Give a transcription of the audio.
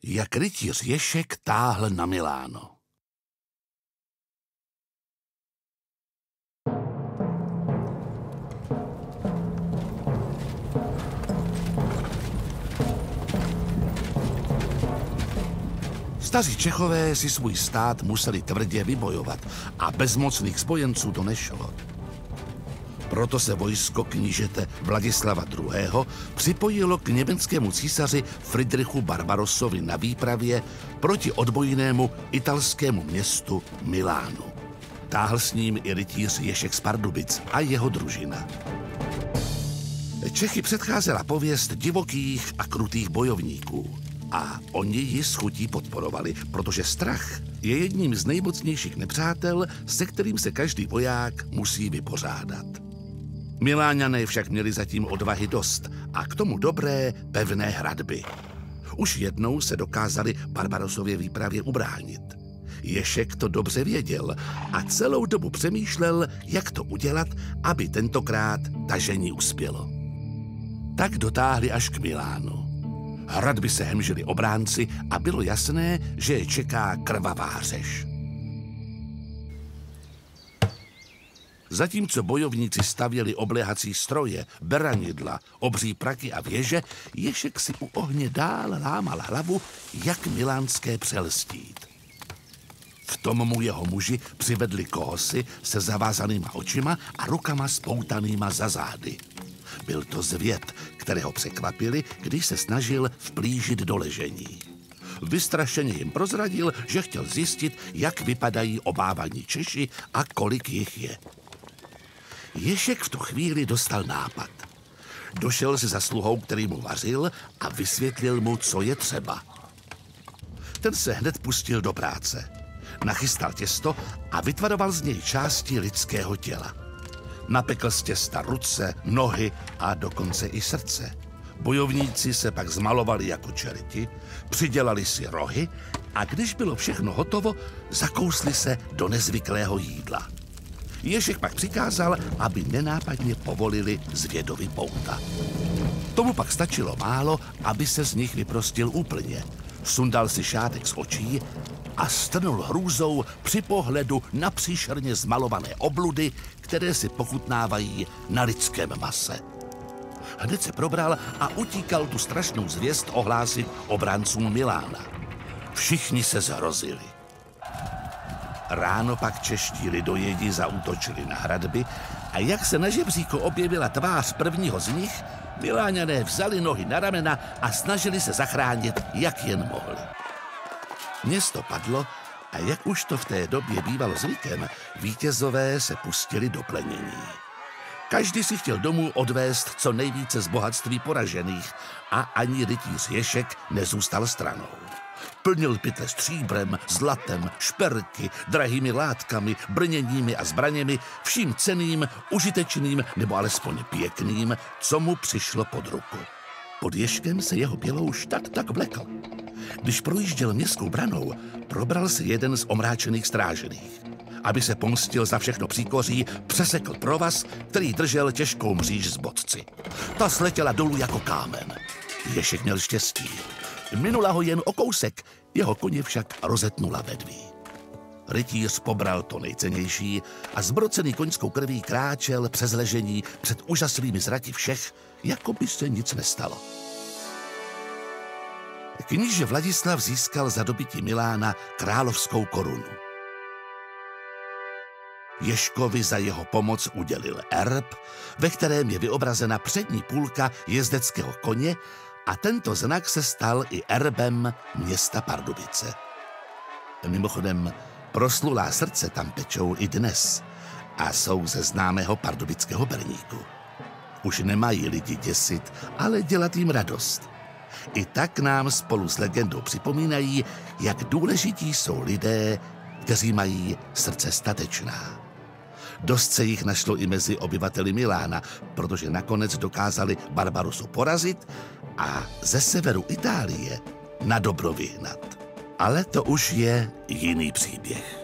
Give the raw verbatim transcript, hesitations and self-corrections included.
Jak rytíř Ježek táhl na Miláno. Staří Čechové si svůj stát museli tvrdě vybojovat a bez mocných spojenců to nešlo. Proto se vojsko knížete Vladislava druhého. připojilo k německému císaři Fridrichu Barbarosovi na výpravě proti odbojnému italskému městu Milánu. Táhl s ním i rytíř Ježek z Pardubic a jeho družina. Čechy předcházela pověst divokých a krutých bojovníků. A oni ji s chutí podporovali, protože strach je jedním z nejmocnějších nepřátel, se kterým se každý voják musí vypořádat. Miláňané však měli zatím odvahy dost a k tomu dobré, pevné hradby. Už jednou se dokázali Barbarosově výpravě ubránit. Ježek to dobře věděl a celou dobu přemýšlel, jak to udělat, aby tentokrát tažení uspělo. Tak dotáhli až k Milánu. Hradby se hemžili obránci a bylo jasné, že je čeká krvavá řeš. Zatímco bojovníci stavěli obléhací stroje, beranidla, obří praky a věže, Ježek si u ohně dál lámal hlavu, jak milánské přelstít. V tom mu jeho muži přivedli kohosi se zavázanýma očima a rukama spoutanýma za zády. Byl to zvěd, kterého překvapili, když se snažil vplížit do ležení. Vystrašeně jim prozradil, že chtěl zjistit, jak vypadají obávaní Češi a kolik jich je. Ježek v tu chvíli dostal nápad. Došel se zasluhou, který mu vařil, a vysvětlil mu, co je třeba. Ten se hned pustil do práce. Nachystal těsto a vytvaroval z něj části lidského těla. Napekl z těsta ruce, nohy a dokonce i srdce. Bojovníci se pak zmalovali jako čerti, přidělali si rohy a když bylo všechno hotovo, zakousli se do nezvyklého jídla. Ježek pak přikázal, aby nenápadně povolili zvědovi pouta. Tomu pak stačilo málo, aby se z nich vyprostil úplně. Sundal si šátek z očí a strnul hrůzou při pohledu na příšerně zmalované obludy, které si pochutnávají na lidském mase. Hned se probral a utíkal tu strašnou zvěst ohlásit obráncům Milána. Všichni se zhrozili. Ráno pak čeští lidojedi zaútočili na hradby a jak se na žebříku objevila tvář prvního z nich, Miláňané vzali nohy na ramena a snažili se zachránit, jak jen mohli. Město padlo a jak už to v té době bývalo zvykem, vítězové se pustili do plenění. Každý si chtěl domů odvést co nejvíce z bohatství poražených a ani rytíř Ježek nezůstal stranou. Plnil pytle stříbrem, zlatem, šperky, drahými látkami, brněními a zbraněmi, vším cenným, užitečným nebo alespoň pěkným, co mu přišlo pod ruku. Pod Ježkem se jeho bělou štát tak vlekl. Když projížděl městskou branou, probral se jeden z omráčených strážených. Aby se pomstil za všechno příkoří, přesekl provaz, který držel těžkou mříž z bodci. Ta sletěla dolů jako kámen. Ježek měl štěstí. Minula ho jen o kousek, jeho koně však rozetnula vedví. Rytíř pobral to nejcennější a zbrocený koňskou krví kráčel přes ležení před úžasnými zraky všech, jako by se nic nestalo. Kníže Vladislav získal za dobytí Milána královskou korunu. Ježkovi za jeho pomoc udělil erb, ve kterém je vyobrazena přední půlka jezdeckého koně, a tento znak se stal i erbem města Pardubice. Mimochodem, proslulá srdce tam pečou i dnes a jsou ze známého pardubického berníku. Už nemají lidi děsit, ale dělat jim radost. I tak nám spolu s legendou připomínají, jak důležití jsou lidé, kteří mají srdce statečná. Dost se jich našlo i mezi obyvateli Milána, protože nakonec dokázali Barbarosu porazit a ze severu Itálie na dobro vyhnat. Ale to už je jiný příběh.